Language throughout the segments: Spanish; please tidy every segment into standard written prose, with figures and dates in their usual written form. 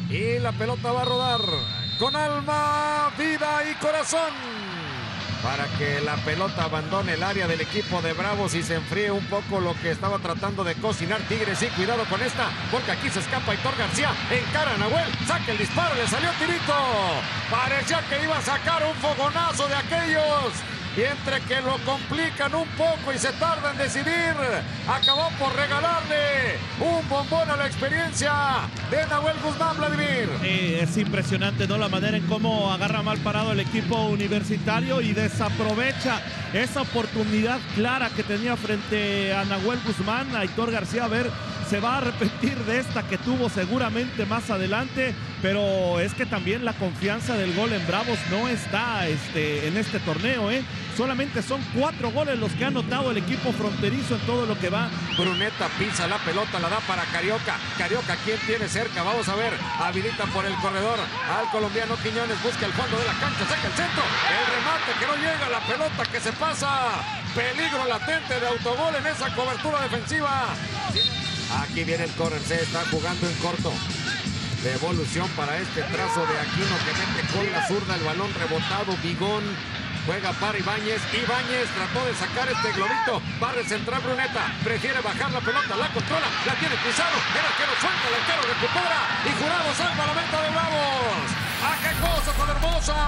Y la pelota va a rodar con alma, vida y corazón, para que la pelota abandone el área del equipo de Bravos y se enfríe un poco lo que estaba tratando de cocinar Tigres. Y cuidado con esta, porque aquí se escapa Aitor García, encara a Nahuel, saca el disparo, le salió tirito. Parecía que iba a sacar un fogonazo de aquellos, y entre que lo complican un poco y se tarda en decidir, acabó por regalarle un bombón a la experiencia de Nahuel Guzmán, Vladimir. Es impresionante, ¿no?, la manera en cómo agarra mal parado el equipo universitario y desaprovecha esa oportunidad clara que tenía frente a Nahuel Guzmán. Aitor García, a ver, se va a arrepentir de esta que tuvo seguramente más adelante, pero es que también la confianza del gol en Bravos no está en este torneo, ¿eh? Solamente son 4 goles los que ha anotado el equipo fronterizo en todo lo que va. Bruneta pisa la pelota, la da para Carioca. Carioca, ¿quién tiene cerca? Vamos a ver. Habilita por el corredor al colombiano Quiñones. Busca el fondo de la cancha, saca el centro. El remate que no llega, la pelota que se pasa. Peligro latente de autogol en esa cobertura defensiva. Aquí viene el córner, se está jugando en corto. Devolución para este trazo de Aquino que mete con la zurda el balón rebotado. Bigón juega para Ibáñez. Ibáñez trató de sacar este globito. Va a recentrar Bruneta. Prefiere bajar la pelota. La controla. La tiene Pizarro. El arquero suelta. El arquero recupera. Y Jurado salva la meta de Bravos. ¡Ah, qué cosa tan hermosa!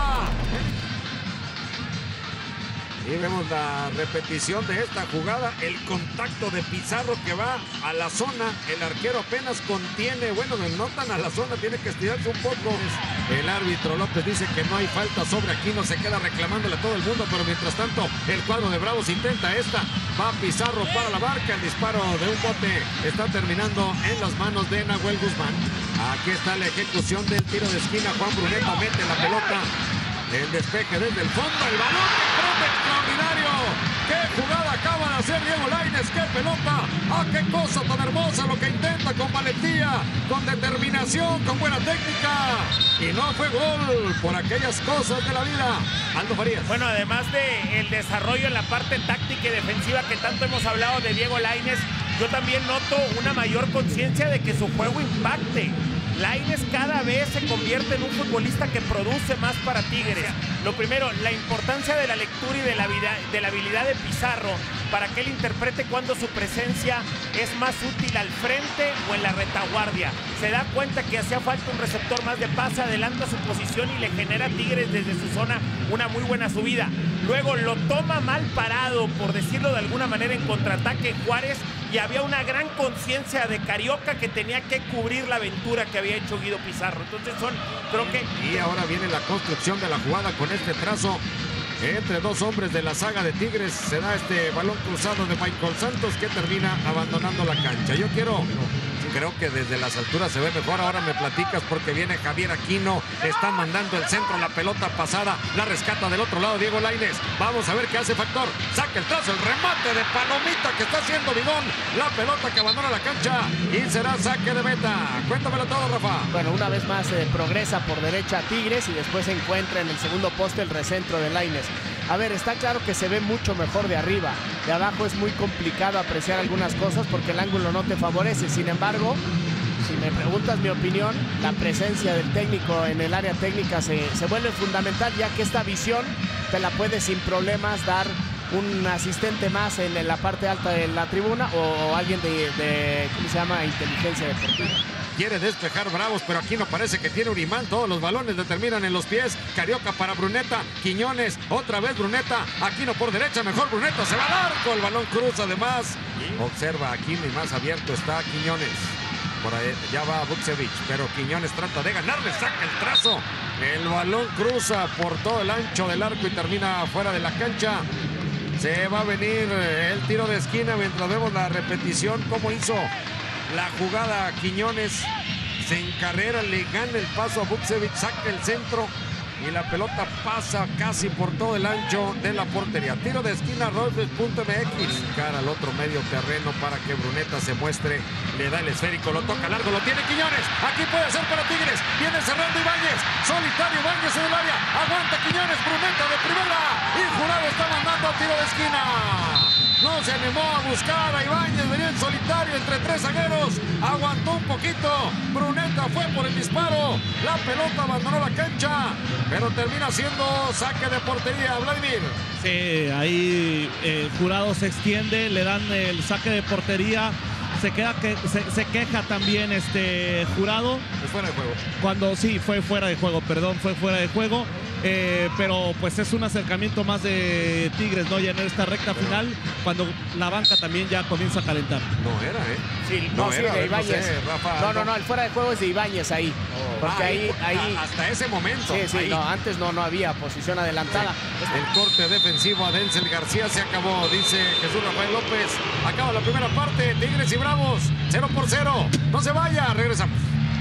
Y vemos la repetición de esta jugada. El contacto de Pizarro que va a la zona. El arquero apenas contiene. Bueno, no tan a la zona. Tiene que estirarse un poco. El árbitro López dice que no hay falta sobre Aquino. Se queda reclamándole a todo el mundo. Pero mientras tanto, el cuadro de Bravos intenta esta. Va Pizarro para la barca. El disparo de un bote está terminando en las manos de Nahuel Guzmán. Aquí está la ejecución del tiro de esquina. Juan Bruneta mete la pelota. El despeje desde el fondo, el balón que crece extraordinario. ¡Qué jugada acaba de hacer Diego Lainez! ¡Qué pelota! ¡Ah, qué cosa tan hermosa lo que intenta con valentía, con determinación, con buena técnica! Y no fue gol por aquellas cosas de la vida. Aldo Farías. Bueno, además del desarrollo en la parte táctica y defensiva que tanto hemos hablado de Diego Lainez, yo también noto una mayor conciencia de que su juego impacte. Lainez cada vez se convierte en un futbolista que produce más para Tigres. Lo primero, la importancia de la lectura y de la habilidad de Pizarro para que él interprete cuando su presencia es más útil al frente o en la retaguardia. Se da cuenta que hacía falta un receptor más de pase, adelanta su posición y le genera a Tigres desde su zona una muy buena subida. Luego lo toma mal parado, por decirlo de alguna manera, en contraataque Juárez, y había una gran conciencia de Carioca que tenía que cubrir la aventura que había hecho Guido Pizarro. Entonces creo que... Y ahora viene la construcción de la jugada con este trazo entre dos hombres de la saga de Tigres. Se da este balón cruzado de Michael Santos que termina abandonando la cancha. Creo que desde las alturas se ve mejor. Ahora me platicas porque viene Javier Aquino. Está mandando el centro, la pelota pasada. La rescata del otro lado Diego Lainez. Vamos a ver qué hace Factor. Saca el trazo, el remate de Palomita que está haciendo Bigón. La pelota que abandona la cancha y será saque de meta. Cuéntamelo todo, Rafa. Bueno, una vez más progresa por derecha Tigres y después se encuentra en el segundo poste el recentro de Lainez. A ver, está claro que se ve mucho mejor de arriba. De abajo es muy complicado apreciar algunas cosas porque el ángulo no te favorece. Sin embargo, si me preguntas mi opinión, la presencia del técnico en el área técnica se vuelve fundamental, ya que esta visión te la puede sin problemas dar un asistente más en la parte alta de la tribuna o alguien de ¿cómo se llama? Inteligencia deportiva. Quiere despejar Bravos, pero aquí no parece que tiene un imán. Todos los balones le terminan en los pies. Carioca para Bruneta. Quiñones, otra vez Bruneta. Aquino por derecha, mejor Bruneta. Se va al arco. El balón cruza además. Observa Aquino y más abierto está Quiñones. Por ahí ya va Buksevich, pero Quiñones trata de ganarle. Saca el trazo. El balón cruza por todo el ancho del arco y termina fuera de la cancha. Se va a venir el tiro de esquina mientras vemos la repetición. Cómo hizo la jugada Quiñones, se encarrera, le gana el paso a Buksevich, saca el centro y la pelota pasa casi por todo el ancho de la portería. Tiro de esquina, Rolfes.mx. Cara al otro medio terreno para que Bruneta se muestre. Le da el esférico, lo toca largo, lo tiene Quiñones. Aquí puede ser para Tigres. Viene cerrando Ibáñez. Solitario Ibáñez en el área. Aguanta Quiñones, Bruneta de primera. Y Jurado está mandando a tiro de esquina. no se animó a buscar a Ibáñez, venía en solitario entre tres zagueros, aguantó un poquito, Bruneta fue por el disparo, la pelota abandonó la cancha, pero termina siendo saque de portería, Vladimir. Sí, ahí Jurado se extiende, le dan el saque de portería. Se queja también Jurado. Es fuera de juego. Cuando sí, fue fuera de juego, perdón, fue fuera de juego. Pero pues es un acercamiento más de Tigres, ¿no? Ya en esta recta final, cuando la banca también ya comienza a calentar. No era, Sí, no sí, era, de Ibáñez. no sé, Rafa, no, el fuera de juego es de Ibáñez ahí. Porque ahí hasta ese momento. Sí, ahí. no, antes no había posición adelantada. El corte defensivo a Denzel García se acabó, dice Jesús Rafael López. Acaba la primera parte, Tigres y Bravos, 0-0. No se vaya, regresamos.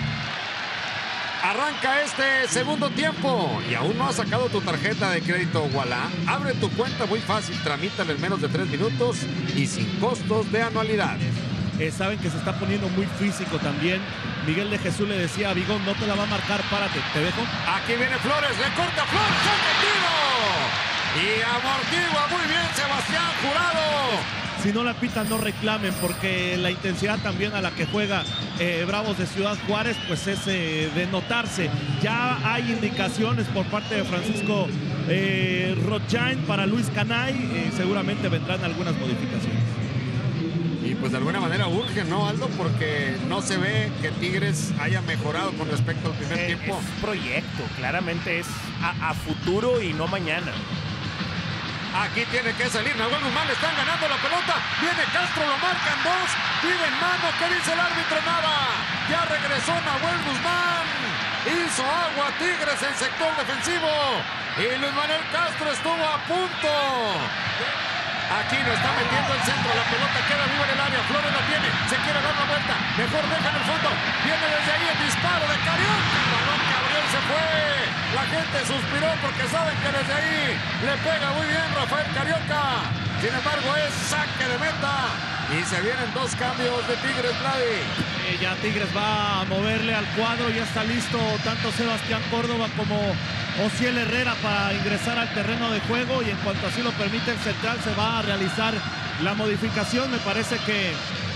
Arranca este segundo tiempo y aún no has sacado tu tarjeta de crédito Ualá. Abre tu cuenta muy fácil, tramítala en menos de 3 minutos y sin costos de anualidad. Saben que se está poniendo muy físico también. Miguel de Jesús le decía a Bigón, no te la va a marcar, párate, te dejo. Aquí viene Flores, le corta Flores, saca el tiro. Y amortigua muy bien Sebastián Jurado. Si no la pitan, no reclamen, porque la intensidad también a la que juega Bravos de Ciudad Juárez, pues es de notarse. Ya hay indicaciones por parte de Francisco Rochain para Luis Canay. Seguramente vendrán algunas modificaciones. Y pues de alguna manera urge, ¿no, Aldo? Porque no se ve que Tigres haya mejorado con respecto al primer tiempo. Es proyecto, claramente es a futuro y no mañana. Aquí tiene que salir Nahuel Guzmán, le están ganando la pelota. Viene Castro, lo marcan dos. Piden mano, ¿qué dice el árbitro? Nada. Ya regresó Nahuel Guzmán. Hizo agua Tigres en sector defensivo. Y Luis Manuel Castro estuvo a punto. Aquí no está metiendo el centro, la pelota queda viva en el área. Flores la tiene, se quiere dar la vuelta. Mejor deja en el fondo. Viene desde ahí el disparo de Carioca. El balón que abrió se fue. La gente suspiró porque saben que desde ahí le pega muy bien Rafael Carioca. Sin embargo es saque de meta. Y se vienen dos cambios de Tigres, Vladi. Ya Tigres va a moverle al cuadro, ya está listo tanto Sebastián Córdoba como Ociel Herrera para ingresar al terreno de juego, y en cuanto así lo permite el central se va a realizar la modificación. Me parece que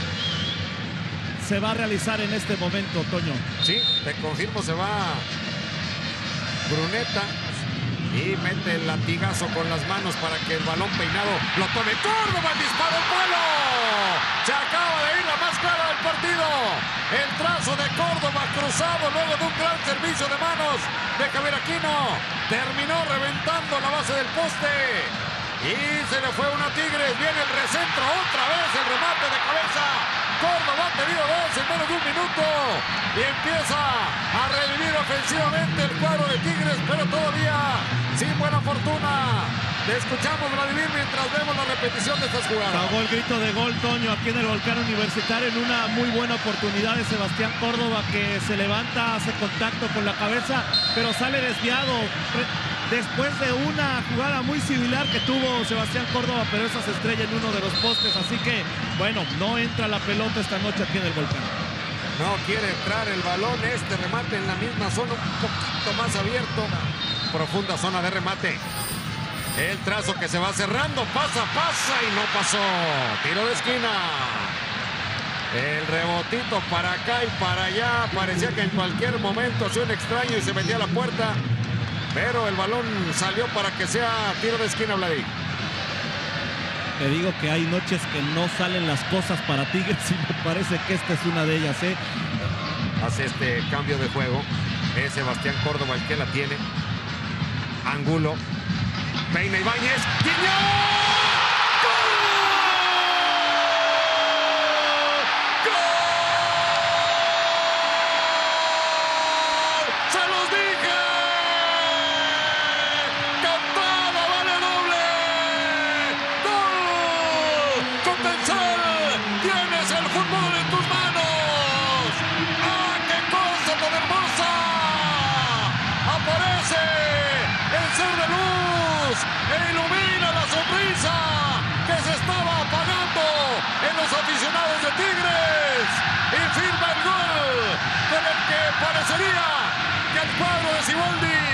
se va a realizar en este momento, Toño. Sí, te confirmo, se va Bruneta y mete el latigazo con las manos para que el balón peinado lo tome Córdoba. El disparo al palo. Se acaba de ir la más clara del partido. El trazo de Córdoba cruzado luego de un gran servicio de manos de Javier Aquino. Terminó reventando la base del poste. Y se le fue una Tigres. Viene el recentro otra vez. El remate de cabeza. Córdoba ha tenido dos en menos de un minuto. Y empieza a revivir ofensivamente el cuadro de Tigres, pero todavía sin buena fortuna. Te escuchamos, Vladimir, mientras vemos la repetición de estas jugadas. Cagó el grito de gol, Toño, aquí en el Volcán Universitario, en una muy buena oportunidad de Sebastián Córdoba, que se levanta, hace contacto con la cabeza, pero sale desviado. Después de una jugada muy similar que tuvo Sebastián Córdoba, pero esa se estrella en uno de los postes. Así que, bueno, no entra la pelota esta noche aquí en el Volcán. No quiere entrar el balón. Este remate en la misma zona, un poquito más abierto. Profunda zona de remate. El trazo que se va cerrando. Pasa y no pasó. Tiro de esquina. El rebotito para acá y para allá. Parecía que en cualquier momento hacía un extraño y se metía a la puerta. Pero el balón salió para que sea tiro de esquina, Vladimir. Te digo que hay noches que no salen las cosas para Tigres y me parece que esta es una de ellas, ¿eh? Hace este cambio de juego. Es Sebastián Córdoba el que la tiene. Angulo. Peina Ibáñez. ¡Quiñón! E ilumina la sonrisa que se estaba apagando en los aficionados de Tigres y firma el gol con el que parecería que el cuadro de Siboldi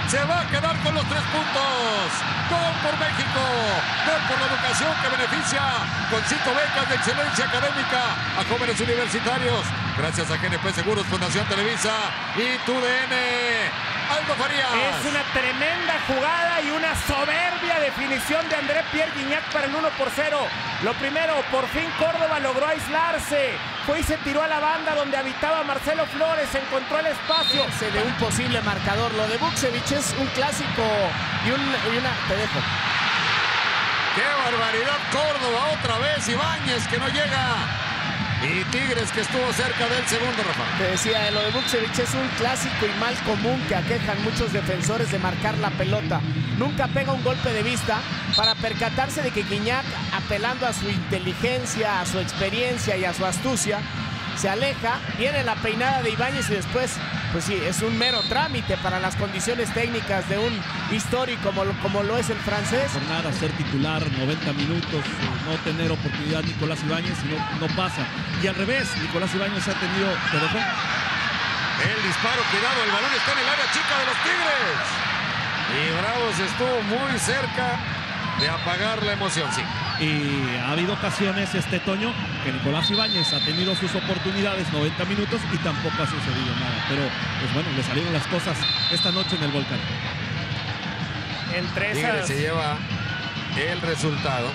se va a quedar con los 3 puntos. Gol por México, gol por la educación que beneficia con 5 becas de excelencia académica a jóvenes universitarios. Gracias a GNP Seguros, Fundación Televisa y TUDN. Aldo Farías. Es una tremenda jugada y una soberbia definición de André Pierre Gignac para el 1-0. Lo primero, por fin Córdoba logró aislarse. Fue y se tiró a la banda donde habitaba Marcelo Flores. Encontró el espacio. De un posible marcador. Lo de Buksevich es un clásico y una... Te dejo. ¡Qué barbaridad! Córdoba otra vez. Ibáñez que no llega. Y Tigres que estuvo cerca del segundo, Rafa. Te decía, lo de Buksevich es un clásico y mal común que aquejan muchos defensores de marcar la pelota. Nunca pega un golpe de vista para percatarse de que Gignac, apelando a su inteligencia, a su experiencia y a su astucia, se aleja, viene la peinada de Ibáñez y después, pues sí, es un mero trámite para las condiciones técnicas de un histórico como lo es el francés. Por nada ser titular 90 minutos, no tener oportunidad Nicolás Ibáñez, no pasa. Y al revés, Nicolás Ibáñez ha tenido... ¿Te dejó? El disparo, cuidado, el balón está en el área chica de los Tigres. Y Bravos estuvo muy cerca de apagar la emoción, sí. Y ha habido ocasiones, Toño, que Nicolás Ibáñez ha tenido sus oportunidades 90 minutos y tampoco ha sucedido nada. Pero, pues bueno, le salieron las cosas esta noche en el Volcán. Entre Tigres esas... se lleva el resultado.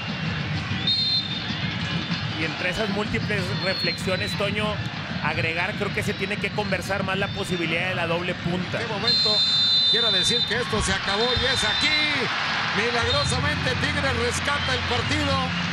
Y entre esas múltiples reflexiones, Toño, agregar, creo que se tiene que conversar más la posibilidad de la doble punta. ¿En qué momento quiera decir que esto se acabó y es aquí? Milagrosamente Tigres rescata el partido.